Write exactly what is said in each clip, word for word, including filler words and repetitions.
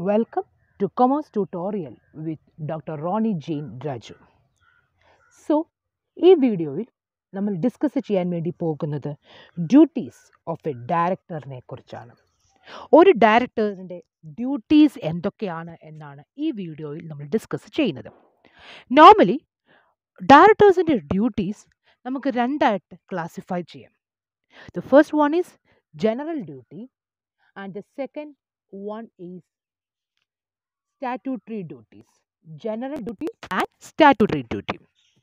Welcome to Commerce Tutorial with Doctor Ronnie Jane Raju. So, ഈ വീഡിയോയിൽ നമ്മൾ discuss ചെയ്യാൻ വേണ്ടി പോകുന്നത് ഡ്യൂട്ടീസ് ഓഫ് എ ഡയറക്ടറിനെ കുറിച്ചാണ്. ഒരു ഡയറക്ടറിൻ്റെ ഡ്യൂട്ടീസ് എന്തൊക്കെയാണ് എന്നാണ് ഈ വീഡിയോയിൽ നമ്മൾ ഡിസ്കസ് ചെയ്യുന്നത്. നോർമലി ഡയറക്ടേഴ്സിൻ്റെ ഡ്യൂട്ടീസ് നമുക്ക് രണ്ടായിട്ട് ക്ലാസിഫൈ ചെയ്യാം. The first one is general duty and the second one is statutory duties. General duty and statutory duty.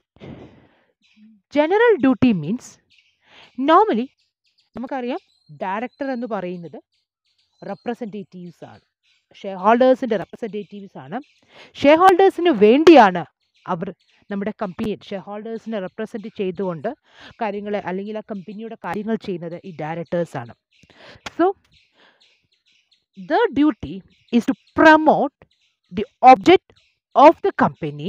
General duty means normally നമുക്കറിയാം ഡയറക്ടർ എന്ന് പറയുന്നത് റെപ്രസെൻറ്റേറ്റീവ്സ് ആണ്, ഷെയർ ഹോൾഡേഴ്സിൻ്റെ റെപ്രസെൻറ്റേറ്റീവ്സ് ആണ്. ഷെയർ ഹോൾഡേഴ്സിന് വേണ്ടിയാണ് അവർ നമ്മുടെ കമ്പനി ഷെയർ ഹോൾഡേഴ്സിനെ റെപ്രസെൻറ്റ് ചെയ്തുകൊണ്ട് കാര്യങ്ങൾ അല്ലെങ്കിൽ ആ കമ്പനിയുടെ കാര്യങ്ങൾ ചെയ്യുന്നത് ഈ ഡയറക്ടേഴ്സ് ആണ്. So the duty is to promote the object of the company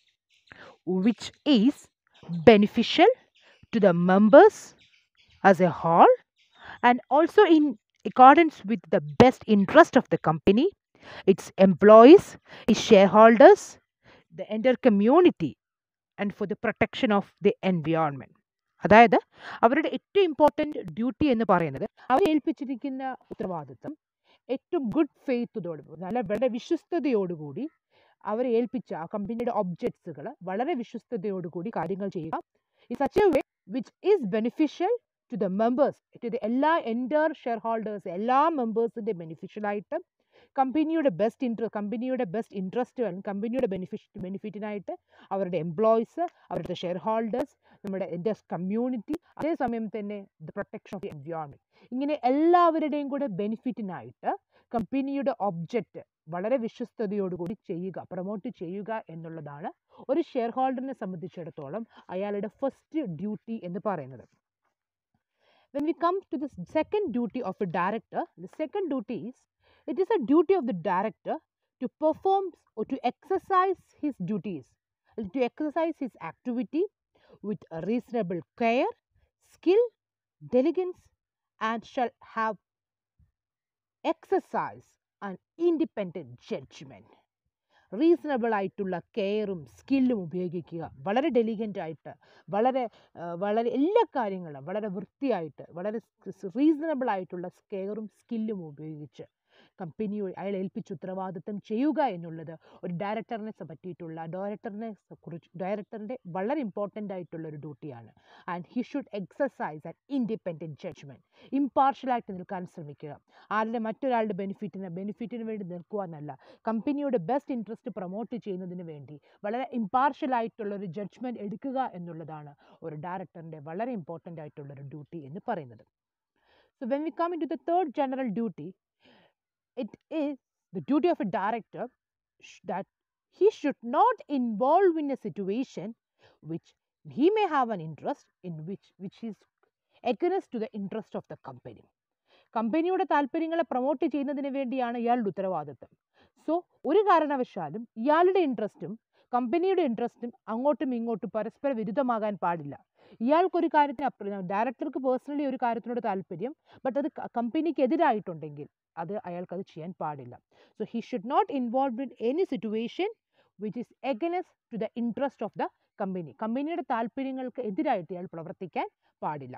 which is beneficial to the members as a whole and also in accordance with the best interest of the company, its employees, its shareholders, the entire community and for the protection of the environment. അതായത് അവരുടെ ഏറ്റവും important duty എന്ന് പറയുന്നത് അവർ ഏൽപ്പിച്ചിരിക്കുന്ന ഉത്തരവാദിത്വം ഏറ്റവും good ഫെയ്ത്തോട് നല്ല വളരെ വിശ്വസ്തയോടുകൂടി അവരെ ഏൽപ്പിച്ച ആ കമ്പനിയുടെ ഒബ്ജക്ട്സുകൾ വളരെ വിശ്വസ്തയോടുകൂടി കാര്യങ്ങൾ ചെയ്യുക in such a way which is beneficial to the members, to the എല്ലാ എൻറ്റയർ ഷെയർ ഹോൾഡേഴ്സ്, എല്ലാ മെമ്പേഴ്സിൻ്റെ ബെനിഫിഷ്യലായിട്ട് കമ്പനിയുടെ ബെസ്റ്റ് ഇൻട്രസ്റ്റ് കമ്പനിയുടെ ബെസ്റ്റ് ഇൻട്രസ്റ്റ് അല്ലെങ്കിൽ കമ്പനിയുടെ ബെനിഫിറ്റ് ബെനിഫിറ്റിനായിട്ട് അവരുടെ എംപ്ലോയീസ്, അവരുടെ ഷെയർ ഹോൾഡേഴ്സ്, നമ്മുടെ എൻ്റെ കമ്മ്യൂണിറ്റി, അതേസമയം തന്നെ the protection of the environment, ഇങ്ങനെ എല്ലാവരുടെയും കൂടെ ബെനിഫിറ്റിനായിട്ട് കമ്പനിയുടെ ഒബ്ജക്റ്റ് വളരെ വിശ്വസ്തയോടുകൂടി ചെയ്യുക, പ്രൊമോട്ട് ചെയ്യുക എന്നുള്ളതാണ് ഒരു ഷെയർ ഹോൾഡറിനെ സംബന്ധിച്ചിടത്തോളം അയാളുടെ ഫസ്റ്റ് ഡ്യൂട്ടി എന്ന് പറയുന്നത്. When we come to the second duty of a director, the second duty is it is a duty of the director to perform or to exercise his duties, to exercise his activity with a reasonable care, skill, diligence, and shall have exercise an independent judgment. Reasonable ആയിട്ടുള്ള കെയറും സ്കില്ലും ഉപയോഗിക്കുക, വളരെ ഡെലിഗൻ്റ് ആയിട്ട്, വളരെ വളരെ എല്ലാ കാര്യങ്ങളും വളരെ വൃത്തിയായിട്ട്, വളരെ റീസണബിൾ ആയിട്ടുള്ള കെയറും സ്കില്ലും ഉപയോഗിച്ച് കമ്പനിയോട് അയാൾ ഏൽപ്പിച്ച് ഉത്തരവാദിത്തം ചെയ്യുക എന്നുള്ളത് ഒരു ഡയറക്ടറിനെ പറ്റിയിട്ടുള്ള ഡയറക്ടറിനെ കുറിച്ച് ഡയറക്ടറിൻ്റെ വളരെ ഇമ്പോർട്ടൻ്റ് ആയിട്ടുള്ള ഒരു ഡ്യൂട്ടിയാണ്. And he should exercise an independent judgment. ഇമ്പാർഷ്യലായിട്ട് നിൽക്കാൻ ശ്രമിക്കുക, ആരുടെ മറ്റൊരാളുടെ ബെനിഫിറ്റിന് ബെനിഫിറ്റിന് വേണ്ടി നിൽക്കുക എന്നല്ല, കമ്പനിയുടെ ബെസ്റ്റ് ഇൻട്രസ്റ്റ് പ്രൊമോട്ട് ചെയ്യുന്നതിന് വേണ്ടി വളരെ ഇമ്പാർഷ്യലായിട്ടുള്ള ഒരു ജഡ്ജ്മെൻറ്റ് എടുക്കുക എന്നുള്ളതാണ് ഒരു ഡയറക്ടറിൻ്റെ വളരെ ഇമ്പോർട്ടൻ്റ് ആയിട്ടുള്ളൊരു ഡ്യൂട്ടി എന്ന് പറയുന്നത്. So when we come into the third general duty, it is the duty of a director that he should not involve in a situation which he may have an interest in which which is against to the interest of the company. കമ്പനിയുടെ താല്പര്യങ്ങളെ promote ചെയ്യുന്നതിന് വേണ്ടിയാണ് ഇയാളുടെ ഉത്തരവാദിത്വം. So ഒരു കാരണവശാലും ഇയാളുടെ ഇൻട്രസ്റ്റും കമ്പനിയുടെ ഇൻട്രസ്റ്റും അങ്ങോട്ടും ഇങ്ങോട്ടും പരസ്പര വിരുദ്ധമാകാൻ പാടില്ല. ഇയാൾക്കൊരു കാര്യത്തിന് ഡയറക്ടർക്ക് പേഴ്സണലി ഒരു കാര്യത്തിനോട് താല്പര്യം, ബട്ട് അത് കമ്പനിക്ക് എതിരായിട്ടുണ്ടെങ്കിൽ അത് അയാൾക്കത് ചെയ്യാൻ പാടില്ല. So he should not involve in any situation which is against to the interest of the company. കമ്പനിയുടെ താല്പര്യങ്ങൾക്ക് എതിരായിട്ട് ഇയാൾ പ്രവർത്തിക്കാൻ പാടില്ല.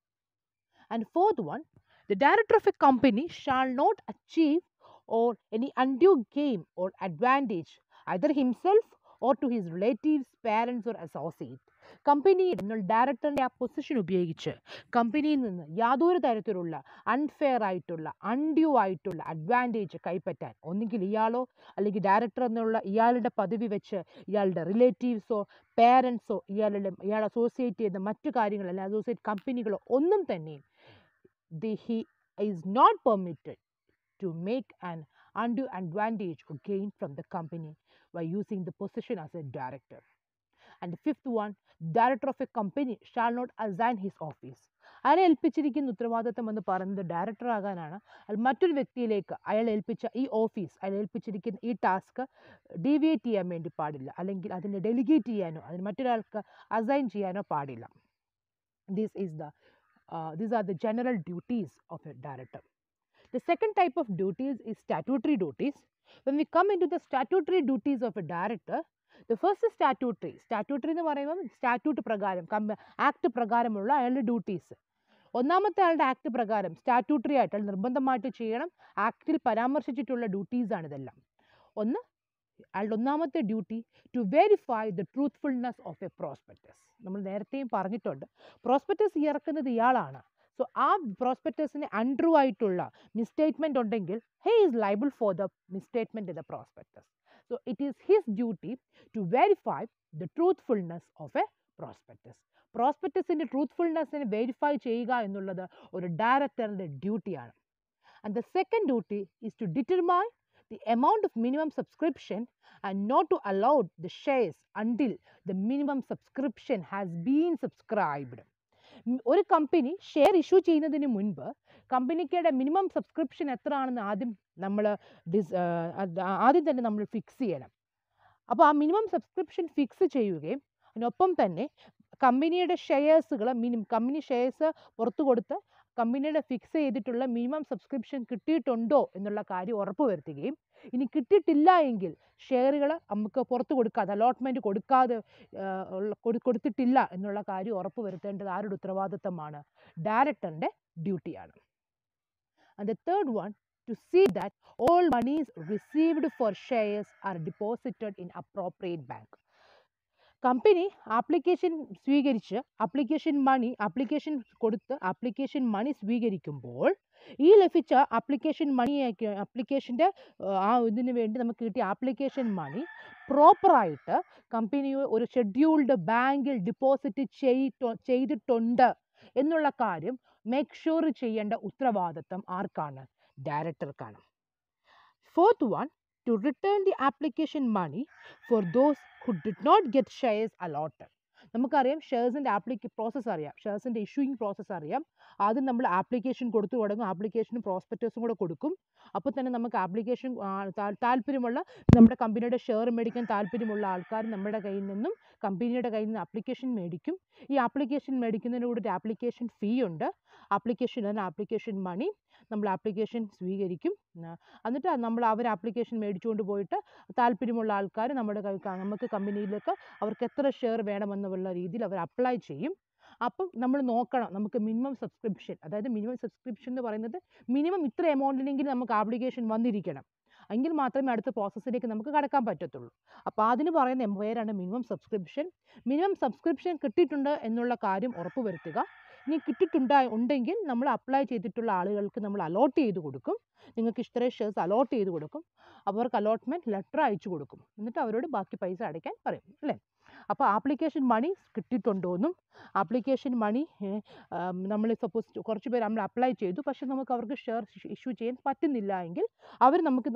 And fourth one, the director of a company shall not achieve or any undue gain or advantage either himself or to his relatives, parents or associates. Company ഡയറക്ടറിൻ്റെ ആ position ഉപയോഗിച്ച് കമ്പനിയിൽ നിന്ന് യാതൊരു തരത്തിലുള്ള അൺഫെയർ ആയിട്ടുള്ള അൺഡ്യൂ ആയിട്ടുള്ള അഡ്വാൻറ്റേജ് കൈപ്പറ്റാൻ ഒന്നുകിൽ ഇയാളോ അല്ലെങ്കിൽ ഡയറക്ടർ എന്നുള്ള ഇയാളുടെ പദവി വെച്ച് ഇയാളുടെ റിലേറ്റീവ്സോ പേരൻസോ ഇയാളുടെ ഇയാൾ അസോസിയേറ്റ് ചെയ്യുന്ന മറ്റു കാര്യങ്ങൾ അല്ലെങ്കിൽ അസോസിയേറ്റ് കമ്പനികളോ ഒന്നും തന്നെ The, he is not permitted to make an undue advantage or gain from the company by using the position as a director. And the fifth one, director of a company shall not assign his office. അയാളെ ഏൽപ്പിച്ചിരിക്കുന്ന ഉത്തരവാദിത്വം എന്ന് പറയുന്നത് director ആകാനാണ്. അത് മറ്റൊരു വ്യക്തിയിലേക്ക് അയാൾ ഏൽപ്പിച്ച ഈ ഓഫീസ് അയാൾ ഏൽപ്പിച്ചിരിക്കുന്ന ഈ ടാസ്ക് ഡീവിയേറ്റ് ചെയ്യാൻ വേണ്ടി പാടില്ല, അല്ലെങ്കിൽ അതിനെ ഡെലിഗേറ്റ് ചെയ്യാനോ അതിന് മറ്റൊരാൾക്ക് അസൈൻ ചെയ്യാനോ പാടില്ല. This is the Uh, these are the general duties of a director. The second type of duties is statutory duties. When we come into the statutory duties of a director, the first is statutory. Statutory എന്ന് പറയുമ്പോൾ statute പ്രകാരം act പ്രകാരമുള്ള അയാളുടെ duties. ഒന്നാമത്തെ ആളുടെ act പ്രകാരം statutory ആയിട്ട് നിർബന്ധമായിട്ട് ചെയ്യണം, ആക്ടിൽ പരാമർശിച്ചിട്ടുള്ള ഡ്യൂട്ടീസാണ് ഇതെല്ലാം. ഒന്ന്, അയാളുടെ ഒന്നാമത്തെ duty to verify the truthfulness of a prospectus. നമ്മൾ നേരത്തെയും പറഞ്ഞിട്ടുണ്ട്, പ്രോസ്പെക്ടസ് ഇറക്കുന്നത് ഇയാളാണ്. സോ ആ പ്രോസ്പെക്ടസിന് അൺട്രൂ ആയിട്ടുള്ള മിസ്സ്റ്റേറ്റ്മെൻറ്റ് ഉണ്ടെങ്കിൽ he is liable for the misstatement in the prospectus. So it is his duty to verify the truthfulness of a prospectus. പ്രോസ്പെക്ടസിൻ്റെ ട്രൂത്ത്ഫുൾനെസ്സിനെ വെരിഫൈ ചെയ്യുക എന്നുള്ളത് ഒരു ഡയറക്ടറിൻ്റെ ഡ്യൂട്ടിയാണ്. And the second duty is to determine the amount of minimum subscription and not to allow the shares until the minimum subscription has been subscribed. ഒരു company share issue ചെയ്യുന്നതിന് മുൻപ് കമ്പനിയുടെ മിനിമം സബ്സ്ക്രിപ്ഷൻ എത്ര ആണെന്ന് ആദ്യം നമ്മൾ ഡിസ് ആദ്യം തന്നെ നമ്മൾ ഫിക്സ് ചെയ്യണം. അപ്പോൾ ആ മിനിമം സബ്സ്ക്രിപ്ഷൻ ഫിക്സ് ചെയ്യുകയും അതിനൊപ്പം തന്നെ കമ്പനിയുടെ ഷെയർസുകൾ മിനിമം കമ്പനി ഷെയർസ് പുറത്തു കൊടുത്ത് കമ്പനിയുടെ ഫിക്സ് ചെയ്തിട്ടുള്ള മിനിമം സബ്സ്ക്രിപ്ഷൻ കിട്ടിയിട്ടുണ്ടോ എന്നുള്ള കാര്യം ഉറപ്പുവരുത്തുകയും, ഇനി കിട്ടിയിട്ടില്ല എങ്കിൽ ഷെയറുകൾ നമുക്ക് പുറത്ത് കൊടുക്കാതെ അലോട്ട്മെൻറ്റ് കൊടുക്കാതെ കൊടുത്തിട്ടില്ല എന്നുള്ള കാര്യം ഉറപ്പുവരുത്തേണ്ടത് ആരുടെ ഉത്തരവാദിത്തമാണ്? ഡയറക്ടറിൻ്റെ ഡ്യൂട്ടിയാണ്. And the third one, to see that all monies received for shares are deposited in appropriate bank. Company application സ്വീകരിച്ച് ആപ്ലിക്കേഷൻ മണി ആപ്ലിക്കേഷൻ കൊടുത്ത് ആപ്ലിക്കേഷൻ മണി സ്വീകരിക്കുമ്പോൾ ഈ ലഭിച്ച ആപ്ലിക്കേഷൻ മണി ആപ്ലിക്കേഷൻ്റെ ആ ഇതിന് വേണ്ടി നമുക്ക് കിട്ടിയ ആപ്ലിക്കേഷൻ മണി പ്രോപ്പറായിട്ട് കമ്പനി ഒരു ഷെഡ്യൂൾഡ് ബാങ്കിൽ ഡിപ്പോസിറ്റ് ചെയ്തിട്ടുണ്ട് എന്നുള്ള കാര്യം മേക്ക് ഷുവർ ചെയ്യേണ്ട ഉത്തരവാദിത്തം ആർക്കാണ്? ഡയറക്ടർക്കാണ്. Fourth one, to return the application money for those who did not get shares allotted. നമുക്കറിയാം ഷെയർസിൻ്റെ ആപ്ലിക്ക പ്രോസസ്സ് അറിയാം, ഷെയർസിൻ്റെ ഇഷ്യൂയിങ് പ്രോസസ്സ് അറിയാം. ആദ്യം നമ്മൾ ആപ്ലിക്കേഷൻ കൊടുത്തു തുടങ്ങും, ആപ്ലിക്കേഷനും പ്രോസ്പെക്ടസും കൂടെ കൊടുക്കും. അപ്പോൾ തന്നെ നമുക്ക് ആപ്ലിക്കേഷൻ താല്പര്യമുള്ള നമ്മുടെ കമ്പനിയുടെ ഷെയർ മേടിക്കാൻ താല്പര്യമുള്ള ആൾക്കാർ നമ്മുടെ കയ്യിൽ നിന്നും കമ്പനിയുടെ കയ്യിൽ നിന്ന് ആപ്ലിക്കേഷൻ മേടിക്കും. ഈ ആപ്ലിക്കേഷൻ മേടിക്കുന്നതിന് കൂടി ഒരു ആപ്ലിക്കേഷൻ ഫീ ഉണ്ട്. ആപ്ലിക്കേഷൻ തന്നെ ആപ്ലിക്കേഷൻ മണി നമ്മൾ ആപ്ലിക്കേഷൻ സ്വീകരിക്കും. എന്നിട്ട് നമ്മൾ അവർ ആപ്ലിക്കേഷൻ മേടിച്ചുകൊണ്ട് പോയിട്ട് താല്പര്യമുള്ള ആൾക്കാർ നമ്മുടെ നമുക്ക് കമ്പനിയിലേക്ക് അവർക്ക് എത്ര ഷെയർ വേണമെന്നുള്ള രീതിയിൽ അവർ അപ്ലൈ ചെയ്യും. അപ്പം നമ്മൾ നോക്കണം, നമുക്ക് മിനിമം സബ്സ്ക്രിപ്ഷൻ, അതായത് മിനിമം സബ്സ്ക്രിപ്ഷൻ എന്ന് പറയുന്നത് മിനിമം ഇത്ര എമൗണ്ടിനെങ്കിലും നമുക്ക് ആപ്ലിക്കേഷൻ വന്നിരിക്കണം, എങ്കിൽ മാത്രമേ അടുത്ത പ്രോസസ്സിലേക്ക് നമുക്ക് കടക്കാൻ പറ്റത്തുള്ളൂ. അപ്പോൾ അതിന് പറയുന്ന പേരാണ് മിനിമം സബ്സ്ക്രിപ്ഷൻ. മിനിമം സബ്സ്ക്രിപ്ഷൻ കിട്ടിയിട്ടുണ്ട് എന്നുള്ള കാര്യം ഉറപ്പുവരുത്തുക. ഇനി കിട്ടിയിട്ടുണ്ടാ ഉണ്ടെങ്കിൽ നമ്മൾ അപ്ലൈ ചെയ്തിട്ടുള്ള ആളുകൾക്ക് നമ്മൾ അലോട്ട് ചെയ്ത് കൊടുക്കും. നിങ്ങൾക്ക് ഇഷ്ടം ഷെയർസ് അലോട്ട് ചെയ്ത് കൊടുക്കും. അവർക്ക് അലോട്ട്മെൻറ്റ് ലെറ്റർ അയച്ചു കൊടുക്കും. എന്നിട്ട് അവരോട് ബാക്കി പൈസ അടയ്ക്കാൻ പറയും, അല്ലേ? അപ്പോൾ ആപ്ലിക്കേഷൻ മണി കിട്ടിയിട്ടുണ്ടോയെന്നും ആപ്ലിക്കേഷൻ മണി നമ്മൾ സപ്പോസ് കുറച്ച് പേര് നമ്മൾ അപ്ലൈ ചെയ്തു, പക്ഷേ നമുക്ക് അവർക്ക് ഷെയർ ഇഷ്യൂ ചെയ്യാൻ പറ്റുന്നില്ല എങ്കിൽ അവർ നമുക്ക്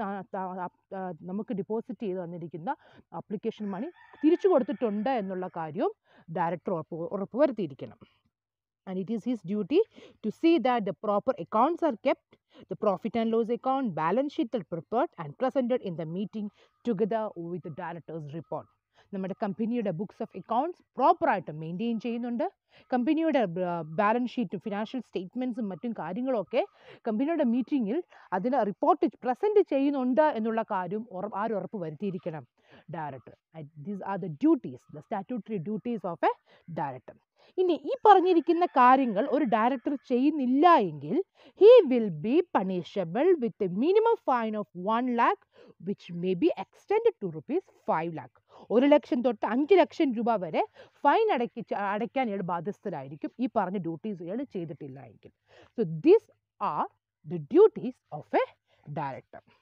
നമുക്ക് ഡിപ്പോസിറ്റ് ചെയ്ത് തന്നിരിക്കുന്ന ആപ്ലിക്കേഷൻ മണി തിരിച്ചു കൊടുത്തിട്ടുണ്ട് എന്നുള്ള കാര്യവും ഡയറക്ടർ ഉറപ്പ് ഉറപ്പുവരുത്തിയിരിക്കണം. And it is his duty to see that the proper accounts are kept, the profit and loss account, balance sheet are prepared and presented in the meeting together with the director's report. നമ്മുടെ കമ്പനിയുടെ books of accounts പ്രോപ്പറായിട്ട് maintain ചെയ്യുന്നുണ്ട്. കമ്പനിയുടെ balance ഷീറ്റും financial സ്റ്റേറ്റ്മെൻറ്റ്സും മറ്റും കാര്യങ്ങളൊക്കെ കമ്പനിയുടെ മീറ്റിങ്ങിൽ അതിന് റിപ്പോർട്ട് പ്രസൻറ്റ് ചെയ്യുന്നുണ്ട് എന്നുള്ള കാര്യം ആര് ഉറപ്പ് വരുത്തിയിരിക്കണം? Director. These are the duties, the statutory duties of a director. ഇനി ഈ പറഞ്ഞിരിക്കുന്ന കാര്യങ്ങൾ ഒരു ഡയറക്ടർ ചെയ്യുന്നില്ല എങ്കിൽ he will be punishable with a minimum fine of one lakh which may be extend to rupees five lakh. ഒരു ലക്ഷം തൊട്ട് അഞ്ച് ലക്ഷം രൂപ വരെ ഫൈൻ അടക്കി അടയ്ക്കാൻ ഇയാൾ ബാധ്യസ്ഥരായിരിക്കും ഈ പറഞ്ഞ ഡ്യൂട്ടീസ് ഇയാൾ ചെയ്തിട്ടില്ല എങ്കിൽ. So these are the duties of a director.